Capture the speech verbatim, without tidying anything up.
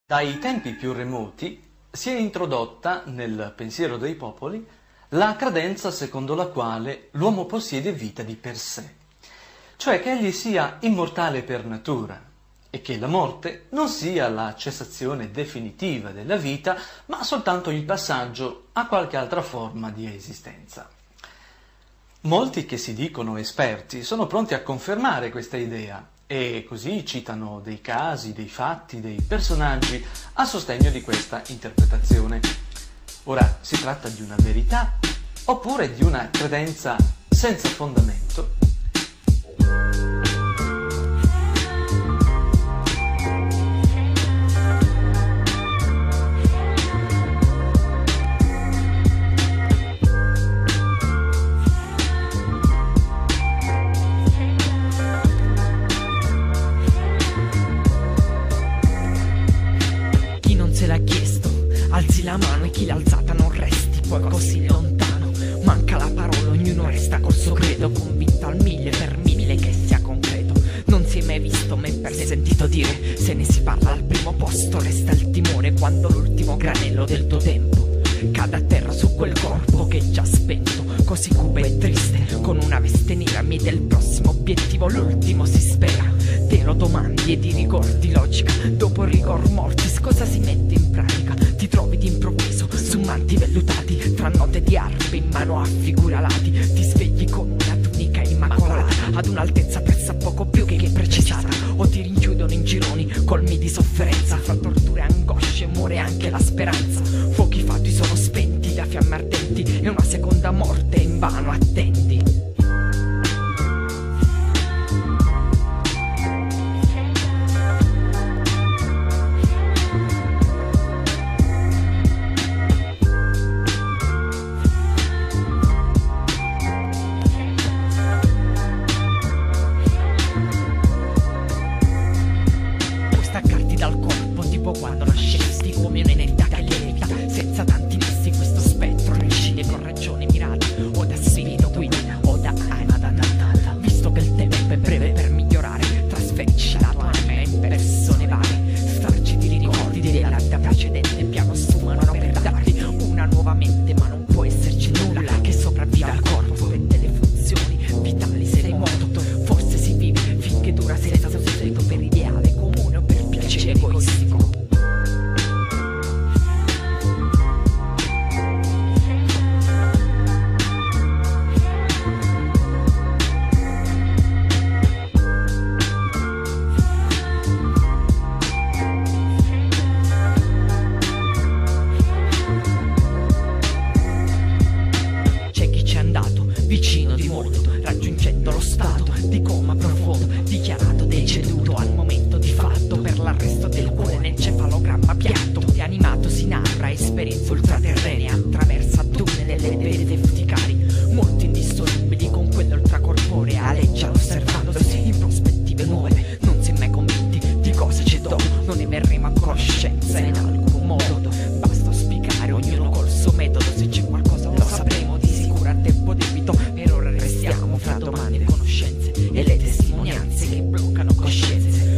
Dai tempi più remoti si è introdotta nel pensiero dei popoli la credenza secondo la quale l'uomo possiede vita di per sé, cioè che egli sia immortale per natura e che la morte non sia la cessazione definitiva della vita, ma soltanto il passaggio a qualche altra forma di esistenza. Molti che si dicono esperti sono pronti a confermare questa idea e così citano dei casi, dei fatti, dei personaggi a sostegno di questa interpretazione. Ora, si tratta di una verità oppure di una credenza senza fondamento? Alzi la mano e chi l'ha alzata non resti poi così lontano. Manca la parola, ognuno resta col suo credo, convinto al mille per mille che sia concreto. Non si è mai visto, mai per sentito dire. Se ne si parla al primo posto resta il timore quando l'ultimo granello del tuo tempo cade a terra su quel corpo che è già spento, così cupo e triste, con una veste nera mite il prossimo obiettivo, l'ultimo si spera. Te lo domandi e ti ricordi logica, dopo il rigor mortis cosa si mette in pratica? Ti trovi d'improvviso su manti vellutati, tra note di arpe in mano a figure alati. Ti svegli con una tunica immacolata, ad un'altezza pressappoco più che precisata, o ti rinchiudono in gironi colmi di sofferenza. Fra torture e angosce muore anche la speranza. Fuochi fatui sono spenti da fiamme ardenti e una seconda morte invano attendi. Quando nascesti come un'energia che lievita senza tanti nessi, questo spettro riuscite con ragione mirata o da spirito guida o da anima dannata. Visto che il tempo è breve per migliorare, trasferisci la tua anima in persone varie, strarci di ricordi della vita precedente, piano assumano per darti una nuova mente, ma non può esserci nulla che sopravviva al corpo e delle funzioni vitali. Se sei morto forse si vive finché dura senza sostituto per ideale comune o per piacere egoistico. Vicino di molto, raggiungendo lo stato di coma profondo, dichiarato deceduto al momento di fatto per l'arresto del cuore nel cefalogramma piatto. Di animato si narra esperienze ultraterrene, attraversa tunnel e verede futicari, molto indissolubili con quello ultracorporea, aleggiano osservandosi in prospettive nuove. Non si è mai convinti di cosa c'è dopo, non ne verremo a conoscenza in alcun modo. Basta spiegare ognuno col suo metodo, se c'è qualcosa lo sapremo di sicuro a tempo debito. Per ora restiamo fra domande e conoscenze e le testimonianze che bloccano coscienze.